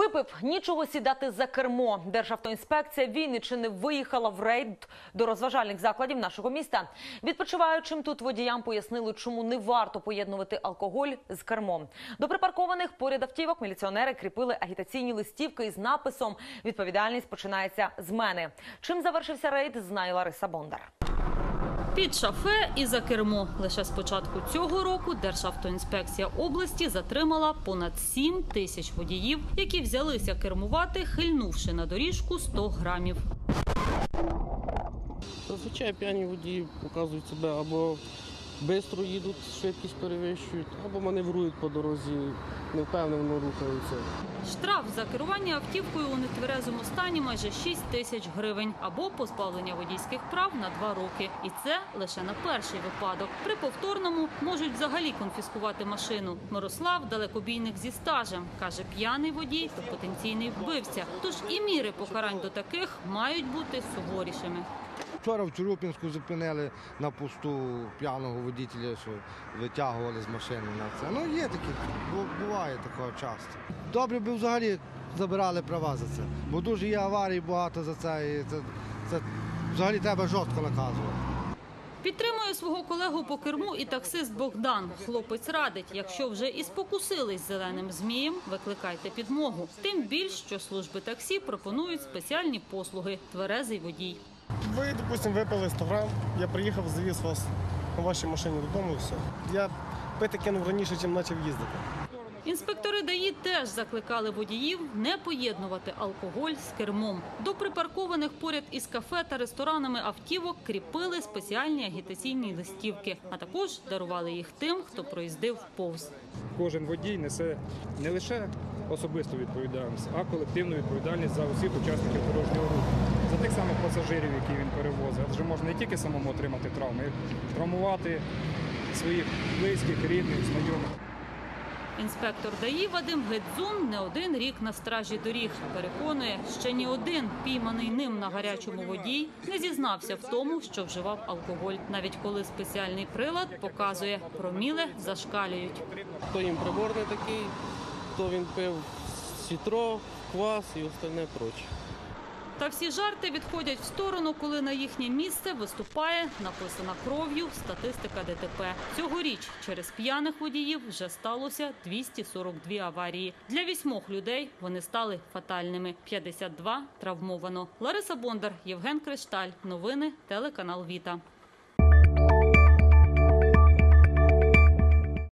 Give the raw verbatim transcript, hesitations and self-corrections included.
Випив – нічого сідати за кермо. Державтоінспекція Вінниччини виїхала в рейд до розважальних закладів нашого міста. Відпочиваючим тут водіям пояснили, чому не варто поєднувати алкоголь з кермом. До припаркованих поряд автівок міліціонери кріпили агітаційні листівки із написом «Відповідальність починається з мене». Чим завершився рейд, знає Лариса Бондар. Під шофе і за кермо. Лише з початку цього року Державтоінспекція області затримала понад сім тисяч водіїв, які взялися кермувати, хильнувши на доріжку сто грамів. Зазвичай п'яні водії показують себе або швидко їдуть, швидкість перевищують, або маневрують по дорозі, невпевнено рухаються. Штраф за керування автівкою у нетверезому стані майже шість тисяч гривень або позбавлення водійських прав на два роки. І це лише на перший випадок. При повторному можуть взагалі конфіскувати машину. Мирослав – далекобійник зі стажем. Каже, п'яний водій – то потенційний вбивця. Тож і міри покарань до таких мають бути суворішими. Вчора в Чорупінську зупинили на посту п'яного водителя, що витягували з машини на це. Ну, є таке, буває такого часто. Добре би взагалі забирали права за це, бо дуже є аварій багато за це, і це, це взагалі треба жорстко наказувати. Підтримує свого колегу по керму і таксист Богдан. Хлопець радить, якщо вже і спокусились зеленим змієм, викликайте підмогу. Тим більш, що служби таксі пропонують спеціальні послуги – тверезий водій. Ви, допустимо, випили сто грам, я приїхав, завіз вас на вашій машині додому і все. Я пити кинув раніше, ніж почав їздити. Інспектори ДАІ теж закликали водіїв не поєднувати алкоголь з кермом. До припаркованих поряд із кафе та ресторанами автівок кріпили спеціальні агітаційні листівки, а також дарували їх тим, хто проїздив повз. Кожен водій несе не лише особисту відповідальність, а колективну відповідальність за усіх учасників дорожнього руху. За тих самих пасажирів, які він перевозить. Адже можна не тільки самому отримати травми, а й травмувати своїх близьких, рідних, знайомих. Інспектор ДАІ Вадим Гедзун не один рік на стражі доріг. Переконує, ще ні один пійманий ним на гарячому водій не зізнався в тому, що вживав алкоголь. Навіть коли спеціальний прилад показує, проміли зашкалюють. Хто їм приборний такий, то він пив сітро, квас і остальне проче. Та всі жарти відходять в сторону, коли на їхнє місце виступає написана кров'ю статистика ДТП. Цьогоріч через п'яних водіїв вже сталося двісті сорок дві аварії. Для вісьмох людей вони стали фатальними. п'ятдесят два травмовано. Лариса Бондар, Євген Кришталь. Новини, телеканал Віта.